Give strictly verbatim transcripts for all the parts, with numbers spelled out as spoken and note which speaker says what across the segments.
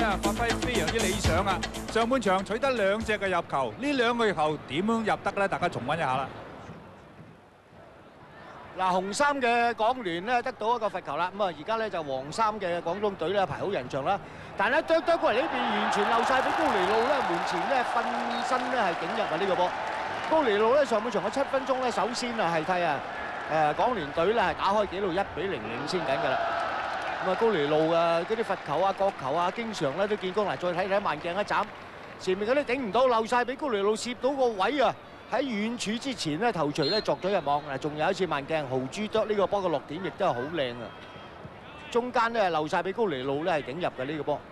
Speaker 1: 呢發揮非常之理想啊！上半場取得兩隻嘅入球，呢兩個入球點樣入得呢？大家重溫一下啦。
Speaker 2: 嗱，紅衫嘅港聯咧得到一個罰球啦，咁啊而家咧就黃衫嘅廣東隊咧排好人牆啦，但係咧啄啄過嚟呢邊完全漏曬俾高尼路咧，門前咧瞓身咧係頂入啊呢個波。高尼路咧上半場嘅七分鐘咧，首先啊係替啊誒港聯隊咧係打開紀錄一比零領先緊㗎啦。咁啊高尼路啊嗰啲罰球啊角球啊，經常咧都見光。嗱，再睇睇慢鏡一斬，前面嗰啲頂唔到，漏曬俾高尼路攝到個位啊！喺遠處之前咧頭槌咧鑿咗入網，嗱仲有一次慢鏡豪豬啄呢個波嘅落點亦都係好靚啊！中間咧漏曬俾高尼路咧係頂入嘅呢個波。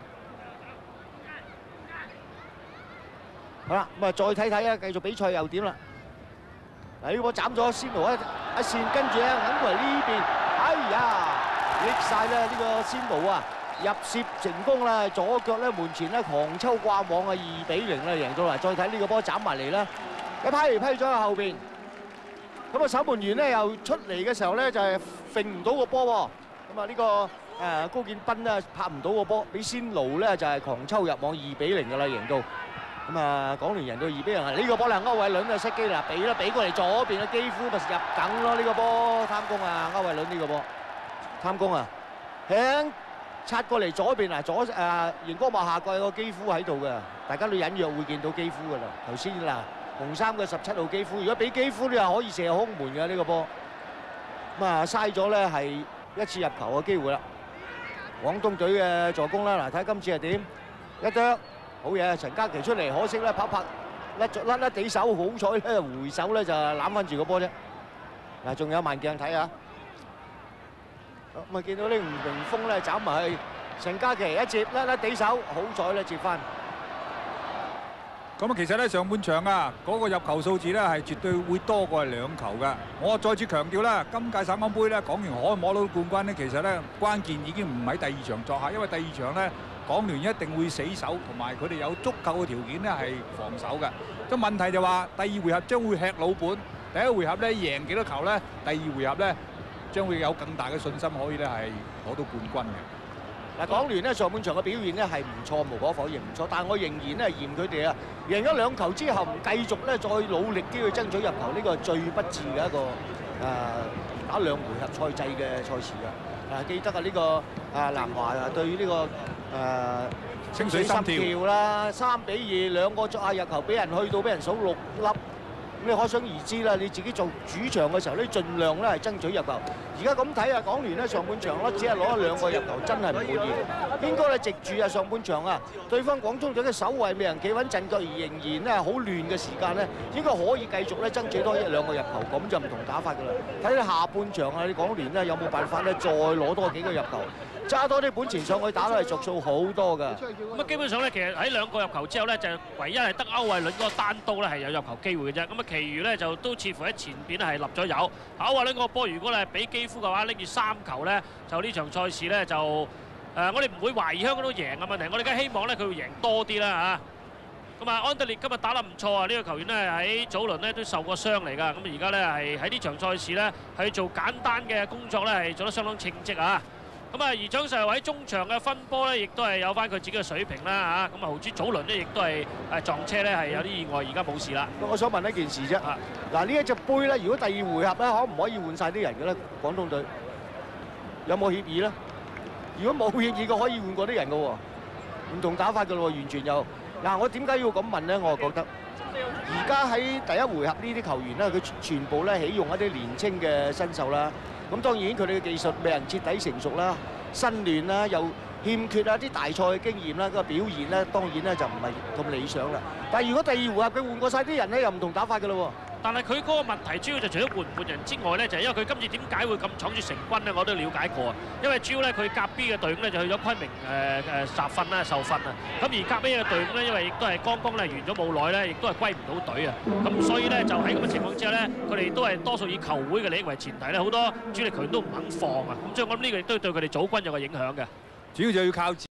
Speaker 2: 好啦，咁啊再睇睇啊，繼續比賽又點啦？嗱呢個波斬咗先奴一一線，跟住咧揞過嚟呢邊，哎呀，叻曬啦呢個先奴啊！入攝成功啦，左腳咧門前咧狂抽掛網啊，二比零啦贏咗啦！再睇呢個波斬埋嚟啦。一批嚟批咗喺後邊，咁啊守門員咧又出嚟嘅時候咧就係揈唔到個波喎，咁啊呢個誒高建斌咧拍唔到個波，俾仙奴咧就係狂抽入網二比零㗎啦贏到，咁啊港聯贏到二比零啊！呢個波咧歐偉倫啊失機啦，俾啦俾過嚟左邊嘅基夫咪入梗咯，呢個波貪功啊歐偉倫呢個波貪功啊，響擦過嚟左邊啊左誒熒光幕下蓋個基夫喺度嘅，大家都隱約會見到基夫㗎啦，頭先嗱。紅衫嘅十七號基夫，如果俾基夫咧，可以射空門嘅呢個波，咁啊嘥咗咧係一次入球嘅機會啦。廣東隊嘅助攻啦，嗱睇今次係點？一啄好嘢，陳嘉琪出嚟，可惜咧拍拍甩咗甩甩地手，好彩咧回手咧就攬翻住個波啫。嗱，仲有慢鏡睇下，咁啊見到呢吳榮峰咧斬埋去，陳嘉琪一接甩甩地手，好彩咧接翻。
Speaker 1: 咁啊，其實咧上半場啊，嗰個入球數字咧係絕對會多過係兩球㗎。我再次強調啦，今屆省港杯咧，港聯可以摸到冠軍咧，其實咧關鍵已經唔喺第二場作客，因為第二場咧港聯一定會死守，同埋佢哋有足夠嘅條件咧係防守嘅。咁問題就話第二回合將會吃老本，第一回合咧贏幾多球咧，第二回合咧將會有更大嘅信心可以咧係攞到冠軍嘅。
Speaker 2: 嗱，港聯咧上半場嘅表現咧係唔錯，無可否認唔錯，但係我仍然咧嫌佢哋啊贏咗兩球之後唔繼續咧再努力啲去爭取入球，呢個係最不智嘅一個誒打兩回合賽制嘅賽事㗎。誒記得啊呢個誒南華啊對呢個誒清水心跳啦，三比二兩個作下入球，俾人去到俾人數六粒。你可想而知啦，你自己做主場嘅時候，你盡量咧係爭取入球。而家咁睇啊，港聯咧上半場咧只係攞咗兩個入球，真係唔滿意。應該咧藉住啊上半場啊，對方廣東隊嘅守衞未能企穩陣腳，而仍然咧好亂嘅時間咧，應該可以繼續咧爭取多一兩個入球，咁就唔同打法㗎啦。睇下下半場啊，你港聯咧有冇辦法咧再攞多幾個入球？揸多啲本錢上去打都係着數好多㗎。
Speaker 3: 咁啊，基本上咧，其實喺兩個入球之後咧，就唯一係得歐偉倫嗰個單刀咧係有入球機會嘅啫。咁啊，其餘咧就都似乎喺前邊係立咗有。歐偉倫嗰個波，如果你係俾基夫嘅話，拎住三球咧，就呢場賽事咧就誒、呃，我哋唔會懷疑香港都贏嘅問題。我哋梗係希望咧佢會贏多啲啦嚇。咁啊，安德烈今日打得唔錯啊！呢、這個球員咧喺早輪咧都受過傷嚟㗎。咁而家咧係喺呢場賽事咧係做簡單嘅工作咧係做得相當稱職啊！咁啊，而蔣世豪喺中場嘅分波咧，亦都係有翻佢自己嘅水平啦嚇。咁啊，豪豬早輪咧，亦都係誒撞車咧，係有啲意外，而家冇事啦。
Speaker 2: 我想問一件事啫，嗱呢一隻杯咧，如果第二回合咧，可唔可以換曬啲人嘅咧？廣東隊有冇協議咧？如果冇協議嘅，可以換過啲人嘅喎，唔同打法嘅咯喎，完全又嗱，我點解要咁問咧？我就覺得而家喺第一回合呢啲球員咧，佢全部咧起用一啲年青嘅新秀啦。咁當然佢哋嘅技術未能徹底成熟啦，新練啦，又欠缺啊啲大賽嘅經驗啦，嗰個表現咧當然咧就唔係咁理想啦。但係如果第二回合佢換過曬啲人咧，又唔同打法嘅咯喎。但係佢嗰個問題主要就除咗換唔換人之外咧，就係因為佢今次點解會咁闖住成軍咧，我都了解過啊。因為主要咧佢甲 B 嘅隊伍咧就去咗昆明誒誒集訓啦、受訓啊。咁而甲 A 嘅隊伍咧，因為亦都係剛剛咧完咗冇耐咧，亦都係歸唔到隊啊。咁所以咧就喺咁嘅情況之下咧，佢哋都係多數以球會嘅利益為前提咧，好多主力球員都唔肯放啊。咁所以我諗呢個亦都對佢哋組軍有個影響嘅。
Speaker 1: 主要就要靠